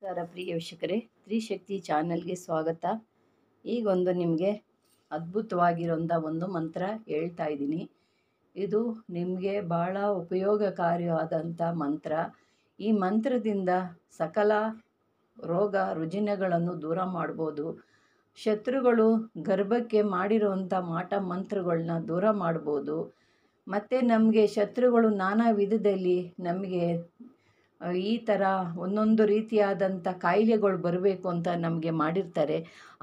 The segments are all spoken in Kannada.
ನಮಸ್ಕಾರ ಪ್ರಿಯ ವೀಕ್ಷಕರೇ, ತ್ರಿಶಕ್ತಿ ಚಾನಲ್ಗೆ ಸ್ವಾಗತ. ಈಗೊಂದು ನಿಮಗೆ ಅದ್ಭುತವಾಗಿರೋಂಥ ಒಂದು ಮಂತ್ರ ಹೇಳ್ತಾ ಇದ್ದೀನಿ. ಇದು ನಿಮಗೆ ಭಾಳ ಉಪಯೋಗಕಾರಿಯಾದಂಥ ಮಂತ್ರ. ಈ ಮಂತ್ರದಿಂದ ಸಕಲ ರೋಗ ರುಜಿನಗಳನ್ನು ದೂರ ಮಾಡ್ಬೋದು. ಶತ್ರುಗಳು ಗರ್ಭಕ್ಕೆ ಮಾಡಿರುವಂಥ ಮಾಟ ಮಂತ್ರಗಳನ್ನ ದೂರ ಮಾಡ್ಬೋದು. ಮತ್ತು ನಮಗೆ ಶತ್ರುಗಳು ನಾನಾ ವಿಧದಲ್ಲಿ ನಮಗೆ ಈ ಥರ ಒಂದೊಂದು ರೀತಿಯಾದಂಥ ಕಾಯಿಲೆಗಳು ಬರಬೇಕು ಅಂತ ನಮಗೆ ಮಾಡಿರ್ತಾರೆ.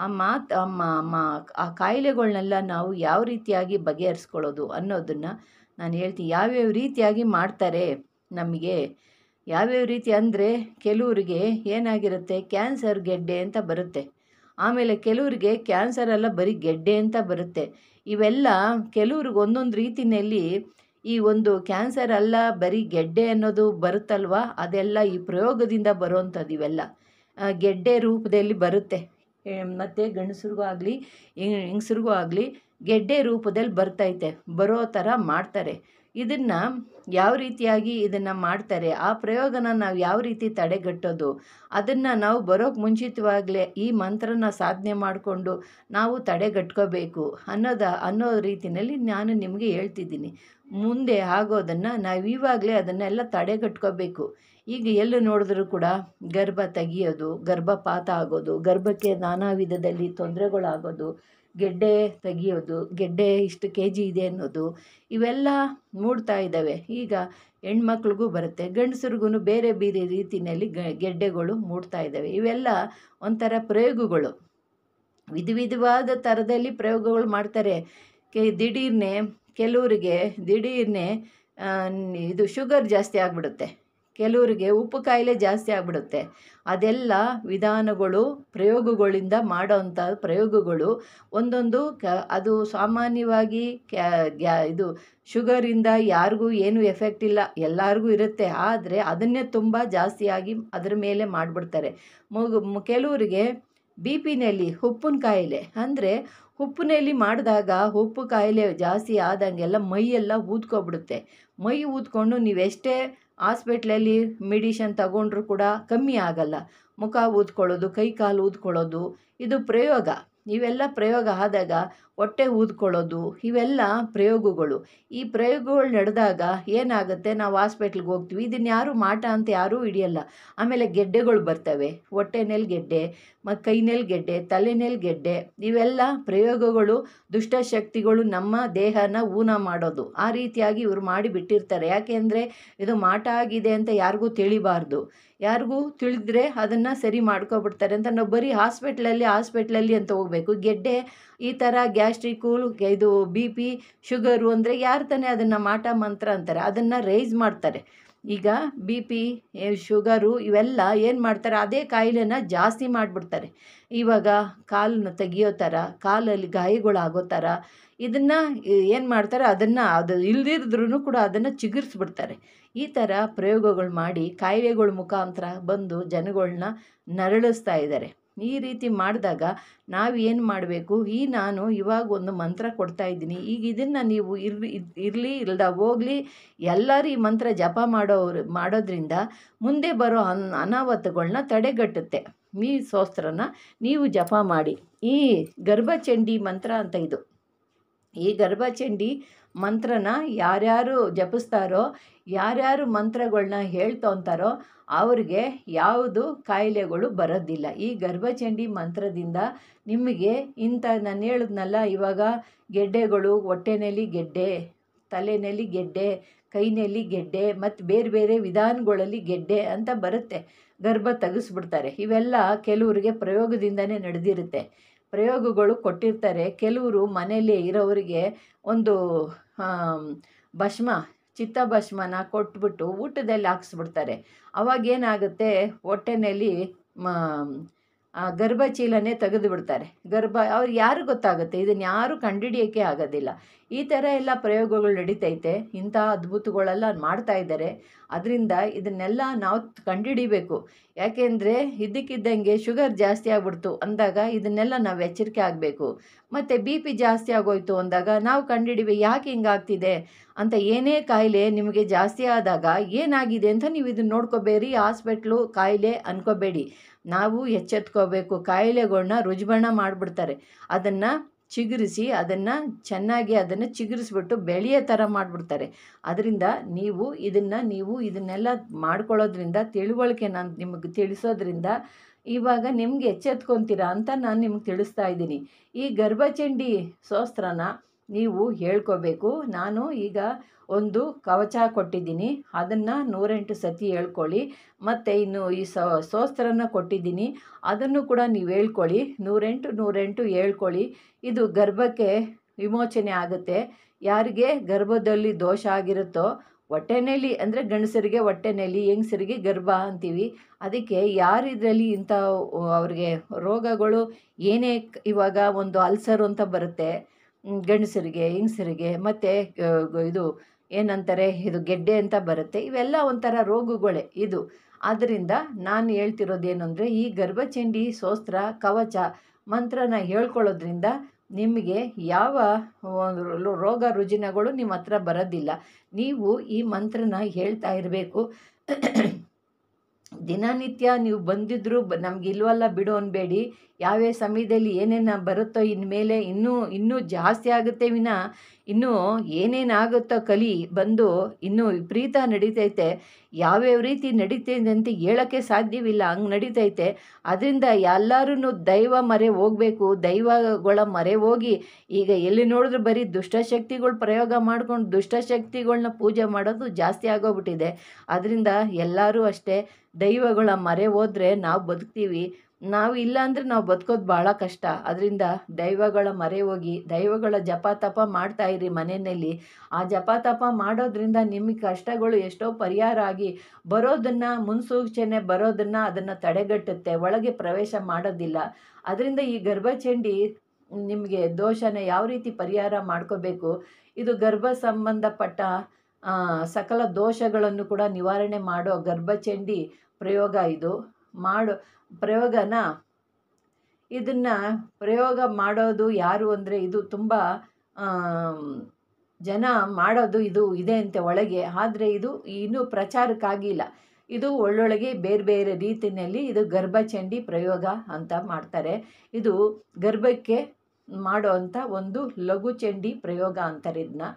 ಆ ಕಾಯಿಲೆಗಳ್ನೆಲ್ಲ ನಾವು ಯಾವ ರೀತಿಯಾಗಿ ಬಗೆಹರಿಸ್ಕೊಳ್ಳೋದು ಅನ್ನೋದನ್ನು ನಾನು ಹೇಳ್ತೀನಿ. ಯಾವ್ಯಾವ ರೀತಿಯಾಗಿ ಮಾಡ್ತಾರೆ ನಮಗೆ, ಯಾವ್ಯಾವ ರೀತಿ ಅಂದರೆ, ಕೆಲವರಿಗೆ ಏನಾಗಿರುತ್ತೆ, ಕ್ಯಾನ್ಸರ್ ಗೆಡ್ಡೆ ಅಂತ ಬರುತ್ತೆ. ಆಮೇಲೆ ಕೆಲವರಿಗೆ ಕ್ಯಾನ್ಸರ್ ಅಲ್ಲ, ಬರೀ ಗೆಡ್ಡೆ ಅಂತ ಬರುತ್ತೆ. ಇವೆಲ್ಲ ಕೆಲವ್ರಿಗೆ ಒಂದೊಂದು ರೀತಿಯಲ್ಲಿ ಈ ಒಂದು ಕ್ಯಾನ್ಸರ್ ಅಲ್ಲ, ಬರೀ ಗೆಡ್ಡೆ ಅನ್ನೋದು ಬರುತ್ತಲ್ವ, ಅದೆಲ್ಲ ಈ ಪ್ರಯೋಗದಿಂದ ಬರುವಂಥದ್ದು. ಇವೆಲ್ಲ ಗೆಡ್ಡೆ ರೂಪದಲ್ಲಿ ಬರುತ್ತೆ. ಮತ್ತು ಗಂಡಸ್ರಿಗೂ ಆಗಲಿ ಹೆಂಗಸ್ರಿಗೂ ಆಗಲಿ ಗೆಡ್ಡೆ ರೂಪದಲ್ಲಿ ಬರೋ ಥರ ಮಾಡ್ತಾರೆ. ಇದನ್ನು ಯಾವ ರೀತಿಯಾಗಿ ಇದನ್ನು ಮಾಡ್ತಾರೆ, ಆ ಪ್ರಯೋಗನ ನಾವು ಯಾವ ರೀತಿ ತಡೆಗಟ್ಟೋದು, ಅದನ್ನು ನಾವು ಬರೋಕ್ಕೆ ಮುಂಚಿತವಾಗಲೇ ಈ ಮಂತ್ರನ ಸಾಧನೆ ಮಾಡಿಕೊಂಡು ನಾವು ತಡೆಗಟ್ಕೋಬೇಕು ಅನ್ನೋ ರೀತಿಯಲ್ಲಿ ನಾನು ನಿಮಗೆ ಹೇಳ್ತಿದ್ದೀನಿ. ಮುಂದೆ ಆಗೋದನ್ನು ನಾವು ಇವಾಗಲೇ ಅದನ್ನೆಲ್ಲ ತಡೆಗಟ್ಕೋಬೇಕು. ಈಗ ಎಲ್ಲಿ ನೋಡಿದ್ರೂ ಕೂಡ ಗರ್ಭ ತೆಗಿಯೋದು, ಗರ್ಭಪಾತ ಆಗೋದು, ಗರ್ಭಕ್ಕೆ ನಾನಾ ವಿಧದಲ್ಲಿ ತೊಂದರೆಗಳಾಗೋದು, ಗೆಡ್ಡೆ ತೆಗಿಯೋದು, ಗೆಡ್ಡೆ ಇಷ್ಟು kg ಇದೆ ಅನ್ನೋದು, ಇವೆಲ್ಲ ಮೂಡ್ತಾ ಇದ್ದಾವೆ. ಈಗ ಹೆಣ್ಮಕ್ಳಿಗೂ ಬರುತ್ತೆ, ಗಂಡಸ್ರಿಗೂ ಬೇರೆ ಬೇರೆ ರೀತಿಯಲ್ಲಿ ಗೆಡ್ಡೆಗಳು ಮೂಡ್ತಾ ಇದ್ದಾವೆ. ಇವೆಲ್ಲ ಒಂಥರ ಪ್ರಯೋಗಗಳು, ವಿಧವಾದ ಥರದಲ್ಲಿ ಪ್ರಯೋಗಗಳು ಮಾಡ್ತಾರೆ. ಕೆಲವರಿಗೆ ದಿಢೀರ್ನೆ ಇದು ಶುಗರ್ ಜಾಸ್ತಿ ಆಗಿಬಿಡುತ್ತೆ, ಕೆಲವರಿಗೆ ಉಪ್ಪು ಕಾಯಿಲೆ ಜಾಸ್ತಿ ಆಗಿಬಿಡುತ್ತೆ. ಅದೆಲ್ಲ ವಿಧಾನಗಳು, ಪ್ರಯೋಗಗಳಿಂದ ಮಾಡೋವಂಥ ಪ್ರಯೋಗಗಳು ಒಂದೊಂದು ಅದು ಸಾಮಾನ್ಯವಾಗಿ ಇದು ಶುಗರಿಂದ ಯಾರಿಗೂ ಏನೂ ಎಫೆಕ್ಟ್ ಇಲ್ಲ, ಎಲ್ಲರಿಗೂ ಇರುತ್ತೆ. ಆದರೆ ಅದನ್ನೇ ತುಂಬ ಜಾಸ್ತಿಯಾಗಿ ಅದರ ಮೇಲೆ ಮಾಡಿಬಿಡ್ತಾರೆ. ಕೆಲವರಿಗೆ BP ಉಪ್ಪಿನ ಕಾಯಿಲೆ, ಅಂದರೆ ಉಪ್ಪಿನಲ್ಲಿ ಮಾಡಿದಾಗ ಉಪ್ಪು ಕಾಯಿಲೆ ಜಾಸ್ತಿ ಆದಂಗೆಲ್ಲ ಮೈಯೆಲ್ಲ ಊದ್ಕೊಬಿಡುತ್ತೆ. ಮೈ ಊದ್ಕೊಂಡು ನೀವೆಷ್ಟೇ ಹಾಸ್ಪಿಟ್ಲಲ್ಲಿ ಮೆಡಿಷನ್ ತಗೊಂಡ್ರೂ ಕೂಡ ಕಮ್ಮಿ ಆಗಲ್ಲ. ಮುಖ ಊದ್ಕೊಳ್ಳೋದು, ಕೈ ಕಾಲು ಊದ್ಕೊಳ್ಳೋದು, ಇದು ಪ್ರಯೋಗ. ಇವೆಲ್ಲ ಪ್ರಯೋಗ ಆದಾಗ ಹೊಟ್ಟೆ ಊದ್ಕೊಳ್ಳೋದು, ಇವೆಲ್ಲ ಪ್ರಯೋಗಗಳು. ಈ ಪ್ರಯೋಗಗಳು ನಡೆದಾಗ ಏನಾಗುತ್ತೆ, ನಾವು ಹಾಸ್ಪಿಟ್ಲಿಗೆ ಹೋಗ್ತೀವಿ, ಇದನ್ನು ಯಾರು ಮಾಟ ಅಂತ ಯಾರೂ ಹಿಡಿಯಲ್ಲ. ಆಮೇಲೆ ಗೆಡ್ಡೆಗಳು ಬರ್ತವೆ, ಹೊಟ್ಟೆನಲ್ಲಿ ಗೆಡ್ಡೆ, ಮತ್ತು ಕೈನಲ್ಲಿ ಗೆಡ್ಡೆ, ತಲೆನಲ್ಲಿ ಗೆಡ್ಡೆ. ಇವೆಲ್ಲ ಪ್ರಯೋಗಗಳು, ದುಷ್ಟಶಕ್ತಿಗಳು ನಮ್ಮ ದೇಹನ ಊನ ಮಾಡೋದು. ಆ ರೀತಿಯಾಗಿ ಇವರು ಮಾಡಿಬಿಟ್ಟಿರ್ತಾರೆ. ಯಾಕೆಂದರೆ ಇದು ಮಾಟ ಆಗಿದೆ ಅಂತ ಯಾರಿಗೂ ತಿಳಿಬಾರ್ದು. ಯಾರಿಗೂ ತಿಳಿದ್ರೆ ಅದನ್ನು ಸರಿ ಮಾಡ್ಕೊಬಿಡ್ತಾರೆ ಅಂತ ನಾವು ಬರೀ ಹಾಸ್ಪಿಟ್ಲಲ್ಲಿ ಅಂತ ಹೋಗಬೇಕು. ಗೆಡ್ಡೆ ಈ ಥರ ಗ್ಯಾಸ್ಟ್ರಿಕ್ಕು, ಇದು BP, ಶುಗರು ಅಂದರೆ ಯಾರು ತಾನೇ ಅದನ್ನು ಮಾಟ ಮಂತ್ರ ಅಂತಾರೆ, ಅದನ್ನು ರೈಸ್ ಮಾಡ್ತಾರೆ. ಈಗ BP, ಶುಗರು ಇವೆಲ್ಲ ಏನು ಮಾಡ್ತಾರೆ, ಅದೇ ಕಾಯಿಲೆನ ಜಾಸ್ತಿ ಮಾಡಿಬಿಡ್ತಾರೆ. ಇವಾಗ ಕಾಲನ್ನ ತೆಗಿಯೋ ಥರ, ಕಾಲಲ್ಲಿ ಗಾಯಗಳಾಗೋ ಥರ, ಇದನ್ನು ಏನು ಮಾಡ್ತಾರೆ, ಅದು ಇಲ್ದಿದ್ರೂ ಕೂಡ ಅದನ್ನು ಚಿಗುರಿಸ್ಬಿಡ್ತಾರೆ. ಈ ಥರ ಪ್ರಯೋಗಗಳು ಮಾಡಿ ಕಾಯಿಲೆಗಳ ಮುಖಾಂತರ ಬಂದು ಜನಗಳನ್ನ ನರಳಿಸ್ತಾ ಇದ್ದಾರೆ. ಈ ರೀತಿ ಮಾಡಿದಾಗ ನಾವು ಏನು ಮಾಡಬೇಕು, ನಾನು ಇವಾಗ ಒಂದು ಮಂತ್ರ ಕೊಡ್ತಾ ಇದ್ದೀನಿ. ಈಗ ಇದನ್ನು ನೀವು ಇರಲಿ ಇಲ್ದ ಹೋಗಲಿ ಎಲ್ಲರೂ ಈ ಮಂತ್ರ ಜಪ ಮಾಡೋದ್ರಿಂದ ಮುಂದೆ ಬರೋ ಅನಾಹುತಗಳನ್ನ ತಡೆಗಟ್ಟುತ್ತೆ. ಈ ಸ್ತೋತ್ರನ ನೀವು ಜಪ ಮಾಡಿ. ಈ ಗರ್ಭಚಂಡಿ ಮಂತ್ರ ಅಂತ ಇದು. ಈ ಗರ್ಭಚಂಡಿ ಮಂತ್ರನ ಯಾರ್ಯಾರು ಜಪಿಸ್ತಾರೋ, ಯಾರ್ಯಾರು ಮಂತ್ರಗಳನ್ನ ಹೇಳ್ತೊಂತಾರೋ ಅವ್ರಿಗೆ ಯಾವುದು ಕಾಯಿಲೆಗಳು ಬರೋದಿಲ್ಲ. ಈ ಗರ್ಭಚಂಡಿ ಮಂತ್ರದಿಂದ ನಿಮಗೆ ನಾನು ಹೇಳಿದ್ನಲ್ಲ, ಇವಾಗ ಗೆಡ್ಡೆಗಳು, ಹೊಟ್ಟೆನಲ್ಲಿ ಗೆಡ್ಡೆ, ತಲೆಯಲ್ಲಿ ಗೆಡ್ಡೆ, ಕೈನಲ್ಲಿ ಗೆಡ್ಡೆ, ಮತ್ತು ಬೇರೆ ಬೇರೆ ವಿಧಾನಗಳಲ್ಲಿ ಗೆಡ್ಡೆ ಅಂತ ಬರುತ್ತೆ. ಗರ್ಭ ತೆಗೆಸ್ಬಿಡ್ತಾರೆ. ಇವೆಲ್ಲ ಕೆಲವರಿಗೆ ಪ್ರಯೋಗದಿಂದನೇ ನಡೆದಿರುತ್ತೆ. ಪ್ರಯೋಗಗಳು ಕೊಟ್ಟಿರ್ತಾರೆ. ಕೆಲವರು ಮನೆಯಲ್ಲೇ ಇರೋರಿಗೆ ಒಂದು ಚಿತ್ತಭಸ್ಮನ ಕೊಟ್ಬಿಟ್ಟು ಊಟದಲ್ಲಿ ಹಾಕ್ಸ್ಬಿಡ್ತಾರೆ. ಅವಾಗೇನಾಗುತ್ತೆ, ಹೊಟ್ಟೆನಲ್ಲಿ ಗರ್ಭಚೀಲನೇ ತೆಗೆದು ಬಿಡ್ತಾರೆ. ಅವ್ರು ಯಾರು ಗೊತ್ತಾಗುತ್ತೆ, ಇದನ್ನು ಯಾರು ಕಂಡುಹಿಡಿಯೋಕ್ಕೆ ಆಗೋದಿಲ್ಲ. ಈ ಥರ ಎಲ್ಲ ಪ್ರಯೋಗಗಳು ನಡೀತೈತೆ. ಇಂಥ ಅದ್ಭುತಗಳೆಲ್ಲ ಮಾಡ್ತಾ ಇದ್ದಾರೆ. ಅದರಿಂದ ಇದನ್ನೆಲ್ಲ ನಾವು ಕಂಡುಹಿಡಿಬೇಕು. ಯಾಕೆಂದರೆ ಇದ್ದಕ್ಕಿದ್ದಂಗೆ ಶುಗರ್ ಜಾಸ್ತಿ ಆಗ್ಬಿಡ್ತು ಅಂದಾಗ ಇದನ್ನೆಲ್ಲ ನಾವು ಎಚ್ಚರಿಕೆ ಆಗಬೇಕು. ಮತ್ತು ಬಿ ಪಿ ಜಾಸ್ತಿ ಆಗೋಯ್ತು ಅಂದಾಗ ನಾವು ಕಂಡುಹಿಡಿಬೇಕು ಯಾಕೆ ಹಿಂಗಾಗ್ತಿದೆ ಅಂತ. ಏನೇ ಕಾಯಿಲೆ ನಿಮಗೆ ಜಾಸ್ತಿ ಆದಾಗ ಏನಾಗಿದೆ ಅಂತ ನೀವು ಇದನ್ನು ನೋಡ್ಕೋಬೇಡಿ. ಹಾಸ್ಪಿಟ್ಲು ಕಾಯಿಲೆ ಅಂದ್ಕೋಬೇಡಿ. ನಾವು ಎಚ್ಚೆತ್ಕೋಬೇಕು. ಕಾಯಿಲೆಗಳ್ನ ರುಜುಬಣ್ಣ ಮಾಡಿಬಿಡ್ತಾರೆ. ಅದನ್ನು ಚಿಗುರಿಸಿ ಅದನ್ನು ಚೆನ್ನಾಗಿ ಅದನ್ನು ಚಿಗುರಿಸ್ಬಿಟ್ಟು ಬೆಳೆಯೋ ಥರ ಮಾಡಿಬಿಡ್ತಾರೆ. ಅದರಿಂದ ನೀವು ಇದನ್ನೆಲ್ಲ ಮಾಡ್ಕೊಳ್ಳೋದ್ರಿಂದ ತಿಳುವಳಿಕೆ ನಾನು ನಿಮಗೆ ತಿಳಿಸೋದ್ರಿಂದ ಇವಾಗ ನಿಮ್ಗೆ ಎಚ್ಚೆತ್ಕೊತೀರಾ ಅಂತ ನಾನು ನಿಮ್ಗೆ ತಿಳಿಸ್ತಾ ಇದ್ದೀನಿ. ಈ ಗರ್ಭಚಂಡಿ ಸ್ತೋತ್ರನ ನೀವು ಹೇಳ್ಕೋಬೇಕು. ನಾನು ಈಗ ಒಂದು ಕವಚ ಕೊಟ್ಟಿದ್ದೀನಿ, ಅದನ್ನು 108 ಸತಿ ಹೇಳ್ಕೊಳ್ಳಿ. ಮತ್ತು ಇನ್ನು ಈ ಸ್ತೋತ್ರನ ಕೊಟ್ಟಿದ್ದೀನಿ, ಅದನ್ನು ಕೂಡ ನೀವು ಹೇಳ್ಕೊಳ್ಳಿ. 108 ಹೇಳ್ಕೊಳ್ಳಿ. ಇದು ಗರ್ಭಕ್ಕೆ ವಿಮೋಚನೆ ಆಗುತ್ತೆ. ಯಾರಿಗೆ ಗರ್ಭದಲ್ಲಿ ದೋಷ ಆಗಿರುತ್ತೋ, ಹೊಟ್ಟೆನಲ್ಲಿ ಅಂದರೆ ಗಂಡಸರಿಗೆ ಹೊಟ್ಟೆನಲ್ಲಿ, ಹೆಂಗಸರಿಗೆ ಗರ್ಭ ಅಂತೀವಿ. ಅದಕ್ಕೆ ಯಾರಿದ್ರಲ್ಲಿ ಇಂಥ ಅವ್ರಿಗೆ ರೋಗಗಳು ಏನೇ ಇವಾಗ ಒಂದು ಅಲ್ಸರು ಅಂತ ಬರುತ್ತೆ ಗಂಡಸರಿಗೆ, ಹೆಂಗಸರಿಗೆ, ಮತ್ತು ಇದು ಏನಂತಾರೆ, ಇದು ಗೆಡ್ಡೆ ಅಂತ ಬರುತ್ತೆ. ಇವೆಲ್ಲ ಒಂಥರ ರೋಗಗಳೇ ಇದು. ಆದ್ದರಿಂದ ನಾನು ಹೇಳ್ತಿರೋದೇನು ಅಂದರೆ, ಈ ಗರ್ಭಚಂಡಿ ಸ್ತೋತ್ರ ಕವಚ ಮಂತ್ರನ ಹೇಳ್ಕೊಳ್ಳೋದ್ರಿಂದ ನಿಮಗೆ ಯಾವ ರೋಗ ರುಜಿನಗಳು ನಿಮ್ಮ ಹತ್ರ ಬರೋದಿಲ್ಲ. ನೀವು ಈ ಮಂತ್ರನ ಹೇಳ್ತಾ ಇರಬೇಕು. ದಿನನಿತ್ಯ ನೀವು ಬಂದಿದ್ದರೂ ನಮಗಿಲ್ವಲ್ಲ ಬಿಡು ಅನ್ಬೇಡಿ. ಯಾವ್ಯಾವ ಸಮಯದಲ್ಲಿ ಏನೇನು ಬರುತ್ತೋ ಇನ್ಮೇಲೆ ಇನ್ನೂ ಜಾಸ್ತಿ ಆಗುತ್ತೆ ವಿನ ಇನ್ನೂ ಏನೇನಾಗುತ್ತೋ ಕಲಿ ಬಂದು ಇನ್ನೂ ವಿಪರೀತ ನಡೀತೈತೆ. ಯಾವ್ಯಾವ ರೀತಿ ನಡೀತೈತೆ ಅಂತ ಹೇಳೋಕ್ಕೆ ಸಾಧ್ಯವಿಲ್ಲ, ಹಂಗೆ ನಡೀತೈತೆ. ಅದರಿಂದ ಎಲ್ಲರೂ ದೈವ ಮೊರೆ ಹೋಗಬೇಕು. ದೈವಗಳ ಮೊರೆ ಹೋಗಿ ಈಗ ಎಲ್ಲಿ ನೋಡಿದ್ರು ಬರೀ ದುಷ್ಟಶಕ್ತಿಗಳು ಪ್ರಯೋಗ ಮಾಡ್ಕೊಂಡು ದುಷ್ಟಶಕ್ತಿಗಳನ್ನ ಪೂಜೆ ಮಾಡೋದು ಜಾಸ್ತಿ ಆಗೋಗ್ಬಿಟ್ಟಿದೆ. ಅದರಿಂದ ಎಲ್ಲರೂ ಅಷ್ಟೇ ದೈವಗಳ ಮೊರೆ ಹೋದರೆ ನಾವು ಬದುಕ್ತೀವಿ. ನಾವು ಇಲ್ಲ ಅಂದರೆ ನಾವು ಬದುಕೋದು ಭಾಳ ಕಷ್ಟ. ಅದರಿಂದ ದೈವಗಳ ಮೊರೆ ಹೋಗಿ ದೈವಗಳ ಜಪ ತಪ ಮಾಡ್ತಾಯಿರಿ ಮನೆಯಲ್ಲಿ. ಆ ಜಪ ತಪ ಮಾಡೋದ್ರಿಂದ ನಿಮಗೆ ಕಷ್ಟಗಳು ಎಷ್ಟೋ ಪರಿಹಾರ ಆಗಿ ಬರೋದನ್ನು, ಮುನ್ಸೂಚನೆ ಬರೋದನ್ನು ಅದನ್ನು ತಡೆಗಟ್ಟುತ್ತೆ, ಒಳಗೆ ಪ್ರವೇಶ ಮಾಡೋದಿಲ್ಲ. ಅದರಿಂದ ಈ ಗರ್ಭಚಂಡಿ ನಿಮಗೆ ದೋಷನ ಯಾವ ರೀತಿ ಪರಿಹಾರ ಮಾಡ್ಕೋಬೇಕು, ಇದು ಗರ್ಭ ಸಂಬಂಧಪಟ್ಟ ಸಕಲ ದೋಷಗಳನ್ನು ಕೂಡ ನಿವಾರಣೆ ಮಾಡೋ ಗರ್ಭಚಂಡಿ ಪ್ರಯೋಗ. ಇದು ಪ್ರಯೋಗನ ಇದನ್ನು ಪ್ರಯೋಗ ಮಾಡೋದು ಯಾರು ಅಂದರೆ, ಇದು ತುಂಬ ಜನ ಮಾಡೋದು ಇದು ಇದೆ ಅಂತೆ ಒಳಗೆ. ಆದರೆ ಇದು ಇನ್ನೂ ಪ್ರಚಾರಕ್ಕಾಗಿಲ್ಲ. ಇದು ಒಳ್ಳೊಳಗೆ ಬೇರೆ ಬೇರೆ ರೀತಿಯಲ್ಲಿ ಇದು ಗರ್ಭಚಂಡಿ ಪ್ರಯೋಗ ಅಂತ ಮಾಡ್ತಾರೆ. ಇದು ಗರ್ಭಕ್ಕೆ ಮಾಡೋ ಅಂಥ ಒಂದು ಲಘುಚಂಡಿ ಪ್ರಯೋಗ ಅಂತಾರೆ. ಇದನ್ನ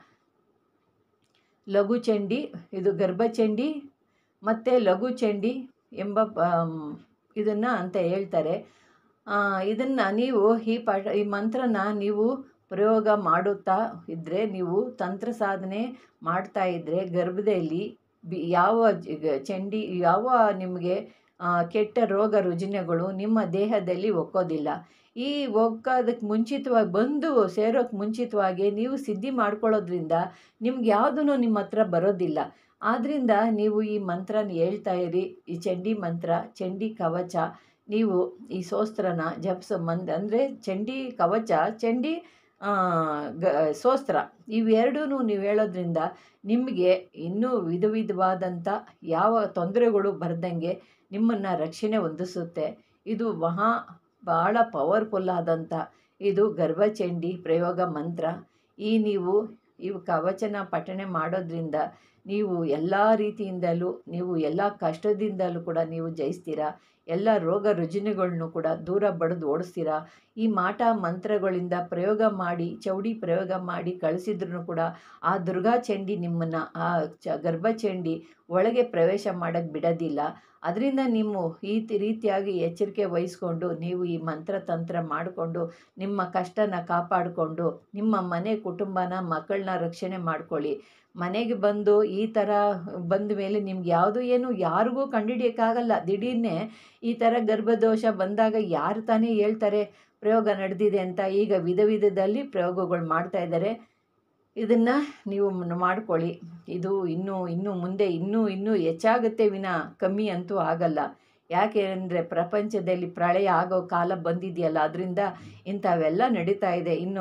ಲಘುಚಂಡಿ, ಇದು ಗರ್ಭಚಂಡಿ ಮತ್ತು ಲಘುಚಂಡಿ ಎಂಬ ಇದನ್ನು ಅಂತ ಹೇಳ್ತಾರೆ. ಇದನ್ನು ನೀವು ಈ ಮಂತ್ರನ ನೀವು ಪ್ರಯೋಗ ಮಾಡುತ್ತಾ ಇದ್ದರೆ, ನೀವು ತಂತ್ರ ಸಾಧನೆ ಮಾಡ್ತಾ ಇದ್ದರೆ ಗರ್ಭದಲ್ಲಿ ಯಾವ ಚಂಡಿ ಯಾವ ನಿಮಗೆ ಕೆಟ್ಟ ರೋಗ ರುಜಿನಗಳು ನಿಮ್ಮ ದೇಹದಲ್ಲಿ ಒಕ್ಕೋದಿಲ್ಲ. ಈ ಒಕ್ಕೋದಕ್ಕೆ ಮುಂಚಿತವಾಗಿ ಬಂದು ಸೇರೋಕ್ಕೆ ಮುಂಚಿತವಾಗಿ ನೀವು ಸಿದ್ಧಿ ಮಾಡ್ಕೊಳ್ಳೋದ್ರಿಂದ ನಿಮ್ಗೆ ಯಾವುದೂ ನಿಮ್ಮ ಹತ್ರ ಬರೋದಿಲ್ಲ. ಆದ್ದರಿಂದ ನೀವು ಈ ಮಂತ್ರನ ಹೇಳ್ತಾ ಇರಿ. ಈ ಚಂಡಿ ಮಂತ್ರ, ಚಂಡಿ ಕವಚ, ನೀವು ಈ ಸ್ತೋತ್ರನ ಅಂದರೆ ಚಂಡಿ ಕವಚ, ಚಂಡಿ ಸ್ತೋತ್ರ ಇವೆರಡೂ ನೀವು ಹೇಳೋದ್ರಿಂದ ನಿಮಗೆ ಇನ್ನೂ ವಿಧವಾದಂಥ ಯಾವ ತೊಂದರೆಗಳು ಬರ್ದಂಗೆ ನಿಮ್ಮನ್ನು ರಕ್ಷಣೆ ಹೊಂದಿಸುತ್ತೆ. ಇದು ಭಾಳ ಪವರ್ಫುಲ್ ಆದಂಥ ಇದು ಗರ್ಭಚಂಡಿ ಪ್ರಯೋಗ ಮಂತ್ರ. ನೀವು ಕವಚನ ಪಠಣೆ ಮಾಡೋದ್ರಿಂದ ನೀವು ಎಲ್ಲ ರೀತಿಯಿಂದಲೂ ನೀವು ಎಲ್ಲ ಕಷ್ಟದಿಂದಲೂ ಕೂಡ ನೀವು ಜಯಿಸ್ತೀರಾ. ಎಲ್ಲ ರೋಗ ರುಜಿನಗಳನ್ನು ಕೂಡ ದೂರ ಬಡಿದು ಓಡಿಸ್ತೀರಾ. ಈ ಮಾಟ ಮಂತ್ರಗಳಿಂದ ಪ್ರಯೋಗ ಮಾಡಿ, ಚೌಡಿ ಪ್ರಯೋಗ ಮಾಡಿ ಕಳಿಸಿದ್ರೂ ಕೂಡ ಆ ದುರ್ಗಾ ಚಂಡಿ ನಿಮ್ಮನ್ನು ಆ ಗರ್ಭಚಂಡಿ ಒಳಗೆ ಪ್ರವೇಶ ಮಾಡೋಕ್ಕೆ ಬಿಡೋದಿಲ್ಲ. ಅದರಿಂದ ನೀವು ಈ ರೀತಿಯಾಗಿ ಎಚ್ಚರಿಕೆ ವಹಿಸ್ಕೊಂಡು ನೀವು ಈ ಮಂತ್ರ ತಂತ್ರ ಮಾಡಿಕೊಂಡು ನಿಮ್ಮ ಕಷ್ಟನ ಕಾಪಾಡಿಕೊಂಡು ನಿಮ್ಮ ಮನೆ ಕುಟುಂಬನ ಮಕ್ಕಳನ್ನ ರಕ್ಷಣೆ ಮಾಡ್ಕೊಳ್ಳಿ. ಮನೆಗೆ ಬಂದು ಈ ಥರ ಬಂದ ಮೇಲೆ ನಿಮ್ಗೆ ಯಾರಿಗೂ ಕಂಡುಹಿಡಿಯೋಕ್ಕಾಗಲ್ಲ. ದಿಢೀರ್ನೆ ಈ ಥರ ಗರ್ಭದೋಷ ಬಂದಾಗ ಯಾರು ತಾನೇ ಹೇಳ್ತಾರೆ ಪ್ರಯೋಗ ನಡೆದಿದೆ ಅಂತ. ಈಗ ವಿಧದಲ್ಲಿ ಪ್ರಯೋಗಗಳು ಮಾಡ್ತಾಯಿದ್ದಾರೆ. ಇದನ್ನು ನೀವು ಮಾಡ್ಕೊಳ್ಳಿ. ಇದು ಇನ್ನೂ ಮುಂದೆ ಇನ್ನೂ ಹೆಚ್ಚಾಗುತ್ತೆ ವಿನ ಕಮ್ಮಿ ಅಂತೂ ಆಗಲ್ಲ. ಯಾಕೆ ಅಂದರೆ ಪ್ರಪಂಚದಲ್ಲಿ ಪ್ರಳಯ ಆಗೋ ಕಾಲ ಬಂದಿದೆಯಲ್ಲ, ಅದರಿಂದ ಇಂಥವೆಲ್ಲ ನಡೀತಾ ಇದೆ. ಇನ್ನು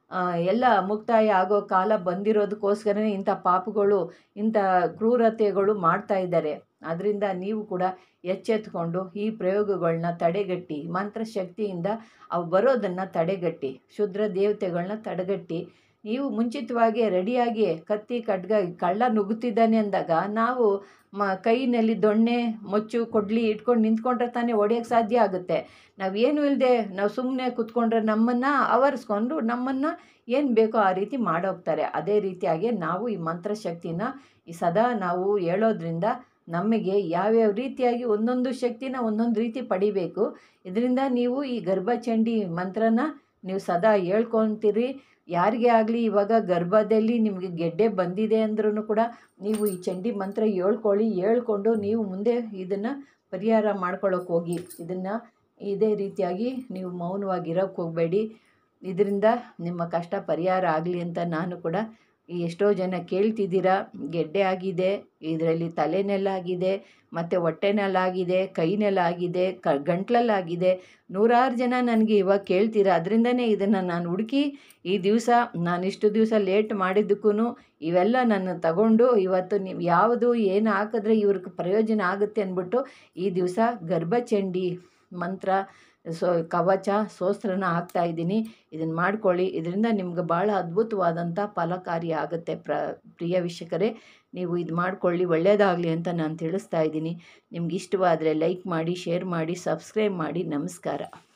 ಎಲ್ಲ ಮುಕ್ತಾಯ ಆಗೋ ಕಾಲ ಬಂದಿರೋದಕ್ಕೋಸ್ಕರನೇ ಇಂಥ ಪಾಪಗಳು, ಇಂಥ ಕ್ರೂರತೆಗಳು ಮಾಡ್ತಾ ಇದ್ದಾರೆ. ಆದ್ದರಿಂದ ನೀವು ಕೂಡ ಎಚ್ಚೆತ್ಕೊಂಡು ಈ ಪ್ರಯೋಗಗಳನ್ನ ತಡೆಗಟ್ಟಿ, ಮಂತ್ರಶಕ್ತಿಯಿಂದ ಅವು ಬರೋದನ್ನು ತಡೆಗಟ್ಟಿ, ಕ್ಷುದ್ರ ದೇವತೆಗಳನ್ನ ತಡೆಗಟ್ಟಿ, ನೀವು ಮುಂಚಿತವಾಗಿ ರೆಡಿಯಾಗಿ ಕತ್ತಿ ಖಡ್ಗ, ಕಳ್ಳ ನುಗ್ಗುತ್ತಿದ್ದಾನೆ ಅಂದಾಗ ನಾವು ಕೈಯಲ್ಲಿ ದೊಣ್ಣೆ ಮೊಚ್ಚು ಕೊಡ್ಲಿ ಇಟ್ಕೊಂಡು ನಿಂತ್ಕೊಂಡ್ರೆ ತಾನೇ ಹೊಡೆಯೋಕ್ಕೆ ಸಾಧ್ಯ ಆಗುತ್ತೆ. ನಾವೇನು ಇಲ್ಲದೆ ನಾವು ಸುಮ್ಮನೆ ಕೂತ್ಕೊಂಡ್ರೆ ನಮ್ಮನ್ನು ಆವರಿಸ್ಕೊಂಡು ನಮ್ಮನ್ನು ಏನು ಬೇಕೋ ಆ ರೀತಿ ಮಾಡೋಗ್ತಾರೆ. ಅದೇ ರೀತಿಯಾಗಿ ನಾವು ಈ ಮಂತ್ರಶಕ್ತಿನ ಈ ಸದಾ ನಾವು ಹೇಳೋದ್ರಿಂದ ನಮಗೆ ಯಾವ್ಯಾವ ರೀತಿಯಾಗಿ ಒಂದೊಂದು ಶಕ್ತಿನ ಒಂದೊಂದು ರೀತಿ ಪಡಿಬೇಕು. ಇದರಿಂದ ನೀವು ಈ ಗರ್ಭಚಂಡಿ ಮಂತ್ರನ ನೀವು ಸದಾ ಹೇಳ್ಕೊತೀರಿ. ಯಾರಿಗೇ ಆಗಲಿ ಇವಾಗ ಗರ್ಭದಲ್ಲಿ ನಿಮಗೆ ಗೆಡ್ಡೆ ಬಂದಿದೆ ಅಂದ್ರೂ ಕೂಡ ನೀವು ಈ ಚಂಡಿ ಮಂತ್ರ ಹೇಳ್ಕೊಂಡು ನೀವು ಮುಂದೆ ಇದನ್ನು ಪರಿಹಾರ ಮಾಡ್ಕೊಳ್ಳೋಕೆ ಹೋಗಿ. ಇದನ್ನು ಇದೇ ರೀತಿಯಾಗಿ ನೀವು ಮೌನವಾಗಿರೋಕ್ಕೆ ಹೋಗಬೇಡಿ. ಇದರಿಂದ ನಿಮ್ಮ ಕಷ್ಟ ಪರಿಹಾರ ಆಗಲಿ ಅಂತ ನಾನು ಕೂಡ ಎಷ್ಟೋ ಜನ ಕೇಳ್ತಿದ್ದೀರಾ. ಗೆಡ್ಡೆ ಆಗಿದೆ, ಇದರಲ್ಲಿ ತಲೆನಲ್ಲಾಗಿದೆ, ಮತ್ತು ಹೊಟ್ಟೆನಲ್ಲಾಗಿದೆ, ಕೈನಲ್ಲಾಗಿದೆ, ಗಂಟ್ಲಲ್ಲಾಗಿದೆ. ನೂರಾರು ಜನ ನನಗೆ ಇವಾಗ ಕೇಳ್ತೀರಾ. ಅದರಿಂದನೇ ಇದನ್ನು ನಾನು ಹುಡುಕಿ ಈ ದಿವಸ ನಾನಿಷ್ಟು ದಿವಸ ಲೇಟ್ ಮಾಡಿದ್ದಕ್ಕೂ ಇವೆಲ್ಲ ನಾನು ತಗೊಂಡು ಇವತ್ತು ನೀವು ಯಾವುದು ಏನು ಹಾಕಿದ್ರೆ ಇವ್ರಿಗೆ ಪ್ರಯೋಜನ ಆಗುತ್ತೆ ಅಂದ್ಬಿಟ್ಟು ಈ ದಿವಸ ಗರ್ಭಚಂಡಿ ಮಂತ್ರ ಕವಚ ಸ್ತೋತ್ರನ ಹಾಕ್ತಾಯಿದ್ದೀನಿ. ಇದನ್ನು ಮಾಡ್ಕೊಳ್ಳಿ. ಇದರಿಂದ ನಿಮ್ಗೆ ಭಾಳ ಅದ್ಭುತವಾದಂಥ ಫಲಕಾರಿ ಆಗುತ್ತೆ. ಪ್ರಿಯ ವೀಕ್ಷಕರೇ, ನೀವು ಇದು ಮಾಡ್ಕೊಳ್ಳಿ, ಒಳ್ಳೆಯದಾಗಲಿ ಅಂತ ನಾನು ತಿಳಿಸ್ತಾ ಇದ್ದೀನಿ. ನಿಮ್ಗೆ ಇಷ್ಟವಾದರೆ ಲೈಕ್ ಮಾಡಿ, ಶೇರ್ ಮಾಡಿ, ಸಬ್ಸ್ಕ್ರೈಬ್ ಮಾಡಿ. ನಮಸ್ಕಾರ.